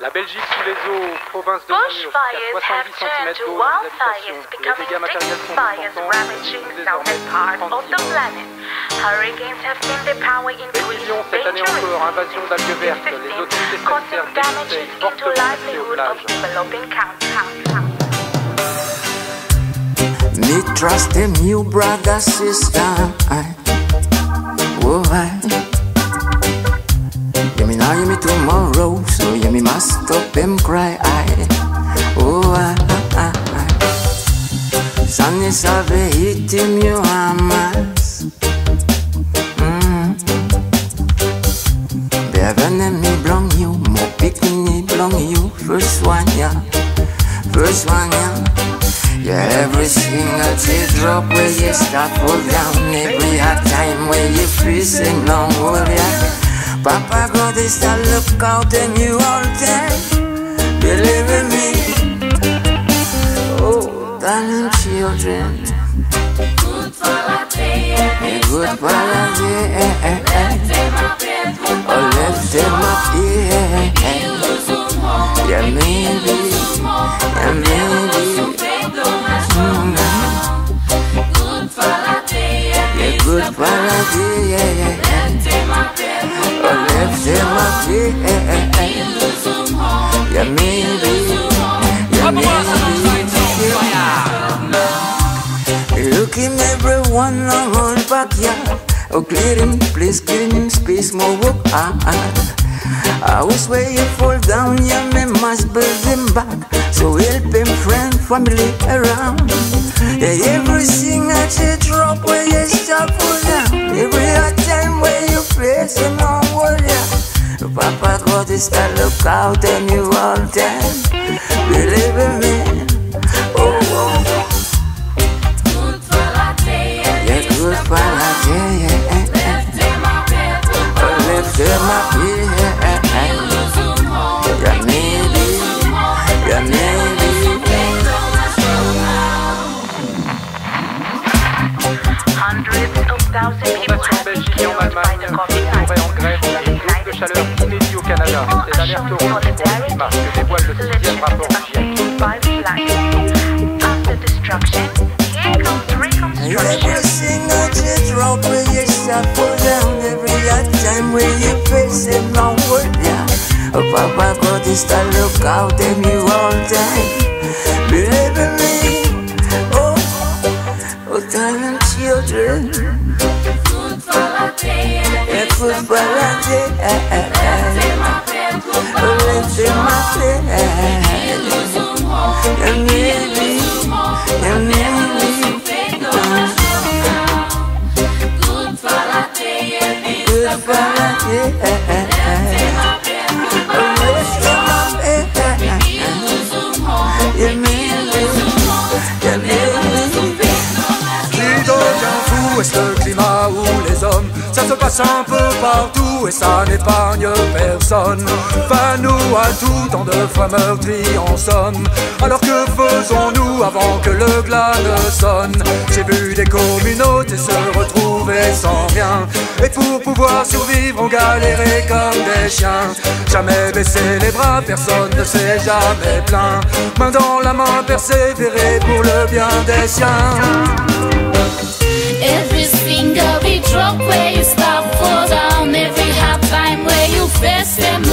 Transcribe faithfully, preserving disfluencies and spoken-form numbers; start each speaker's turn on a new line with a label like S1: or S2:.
S1: La Belgique sous les eaux, province de Namur, jusqu'à soixante-dix centimètres d'eau dans les habitations. Les dégâts matériels sont importants, désormais trente-six. Précision, cette année encore, invasion d'algues vertes. Les autorités sanitaires dénoncent fortement l'accès aux plages.
S2: Me trust them, you brother, sister. Oh, I. Yeah, me now, yeah, me tomorrow. So, yeah, me must stop them cry. I. Oh, I, I, I. Sun is a hit him, you hammers. Mm. Bevan and me belong you. More picking me belong you. First one, yeah. First one, yeah. Yeah, every single teardrop where you start fall down. Every hard time where you freezing long, oh yeah. Papa God is to look out and you all time. Believe in me. Oh, darling children.
S3: GudFala day,
S2: GudFala day. Oh, left them up here. Yeah, maybe. Yeah, maybe.
S3: GudFala day,
S2: yeah, GudFala day, yeah, yeah. Oh, left them up here, yeah, maybe, yeah, maybe. Look him, everyone, on whole backyard. Oh, clear him, please clear him, space more work. Ah, ah. I wish where you fall down, yeah, me must build him back. So help him, friend, family around. Yeah, every single teardrop where you stop for down. Every hard time where you face him on wall, yeah. Papa God is to look out and you all time. Believe in me. Oh, oh.
S3: GudFala day,
S2: yeah, GudFala day, yeah.
S3: left them up here,
S2: oh, left them up here, yeah. Yeah, maybe, yeah, maybe.
S1: Inondation en Belgique et en Allemagne, forêt en grève et groupe de chaleur inédit au Canada. C'est l'alerte rouge pour le climat que dévoile le sixième rapport du GIEC.
S2: Every single teardrop where you suffer down. Every hard time where you face it long word, yeah. Oh, Papa God is to look out and you all time. Believe in me. Oh, oh, darling children.
S3: GudFala day,
S2: yeah, GudFala day. Oh, let them up there. Yeah, maybe, yeah, maybe.
S3: GudFala day,
S2: GudFala day. Oh, let them up there. Yeah, maybe, yeah, maybe.
S4: Qui devient fou, est-ce le climat ou les hommes? Ça se passe un peu partout et ça n'épargne personne. Pas nous à tout, tant de fois meurtris en somme. Alors que faisons-nous avant que le glas ne sonne? J'ai vu des communautés se retrouver sans rien. Et pour pouvoir survivre on galérait comme des chiens. Jamais baisser les bras, personne ne s'est jamais plaint. Main dans la main, persévérer pour le bien des siens.
S3: Every single beat drop where you stop, fall down. Every hard time where you face them